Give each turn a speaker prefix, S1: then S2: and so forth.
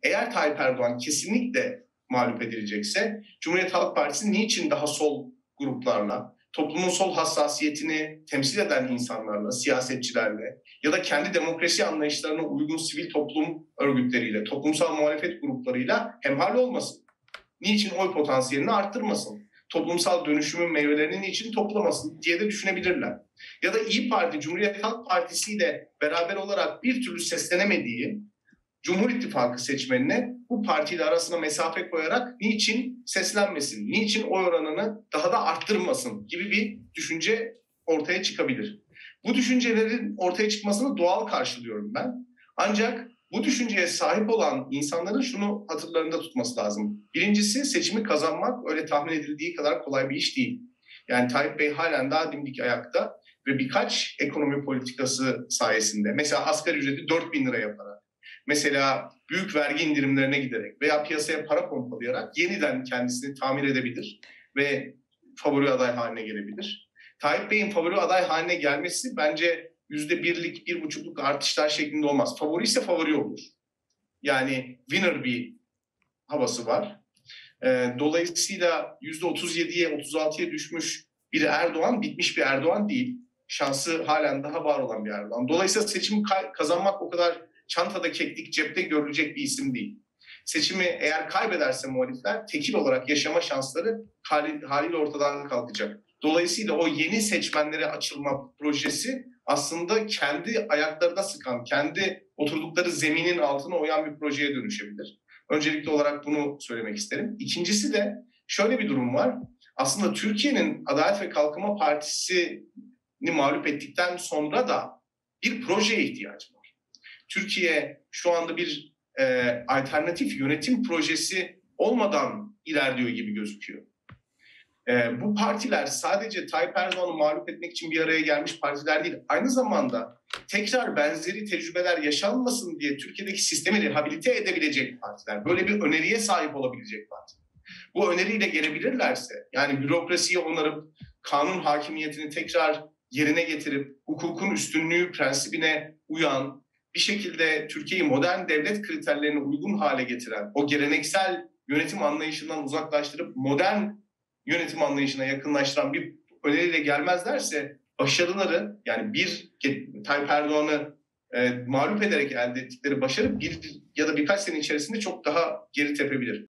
S1: Eğer Tayyip Erdoğan kesinlikle mağlup edilecekse Cumhuriyet Halk Partisi niçin daha sol gruplarla, toplumun sol hassasiyetini temsil eden insanlarla, siyasetçilerle ya da kendi demokrasi anlayışlarına uygun sivil toplum örgütleriyle, toplumsal muhalefet gruplarıyla hemhal olmasın? Niçin oy potansiyelini arttırmasın? Toplumsal dönüşümün meyvelerini niçin toplamasın diye de düşünebilirler. Ya da İyi Parti, Cumhuriyet Halk Partisi ile beraber olarak bir türlü seslenemediği Cumhur İttifakı seçmenine bu partiyle arasına mesafe koyarak niçin seslenmesin, niçin oy oranını daha da arttırmasın gibi bir düşünce ortaya çıkabilir. Bu düşüncelerin ortaya çıkmasını doğal karşılıyorum ben. Ancak bu düşünceye sahip olan insanların şunu hatırlarında tutması lazım. Birincisi, seçimi kazanmak öyle tahmin edildiği kadar kolay bir iş değil. Yani Tayyip Bey halen daha dimdik ayakta ve birkaç ekonomi politikası sayesinde, mesela asgari ücreti 4.000 lira yaparak, mesela büyük vergi indirimlerine giderek veya piyasaya para pompalayarak yeniden kendisini tamir edebilir ve favori aday haline gelebilir. Tayyip Bey'in favori aday haline gelmesi bence %1'lik, 1,5'luk artışlar şeklinde olmaz. Favori ise favori olur. Yani winner bir havası var. Dolayısıyla %37'ye, 36'ya düşmüş bir Erdoğan, bitmiş bir Erdoğan değil. Şansı halen daha var olan bir Erdoğan. Dolayısıyla seçimi kazanmak o kadar çantada keklik cepte görülecek bir isim değil. Seçimi eğer kaybederse muhalifler tekil olarak yaşama şansları haliyle ortadan kalkacak. Dolayısıyla o yeni seçmenlere açılma projesi aslında kendi ayaklarına sıkan, kendi oturdukları zeminin altına oyan bir projeye dönüşebilir. Öncelikli olarak bunu söylemek isterim. İkincisi de şöyle bir durum var. Aslında Türkiye'nin Adalet ve Kalkınma Partisi'ni mağlup ettikten sonra da bir projeye ihtiyacı var. Türkiye şu anda bir alternatif yönetim projesi olmadan ilerliyor gibi gözüküyor. Bu partiler sadece Tayyip Erdoğan'ı mağlup etmek için bir araya gelmiş partiler değil. Aynı zamanda tekrar benzeri tecrübeler yaşanmasın diye Türkiye'deki sistemi rehabilite edebilecek partiler. Böyle bir öneriye sahip olabilecek partiler. Bu öneriyle gelebilirlerse, yani bürokrasiyi onarıp kanun hakimiyetini tekrar yerine getirip hukukun üstünlüğü prensibine uyan, bir şekilde Türkiye'yi modern devlet kriterlerine uygun hale getiren, o geleneksel yönetim anlayışından uzaklaştırıp modern yönetim anlayışına yakınlaştıran bir öneriyle gelmezlerse başarıları, yani bir Tayyip Erdoğan'ı mağlup ederek elde ettikleri başarı bir ya da birkaç sene içerisinde çok daha geri tepebilir.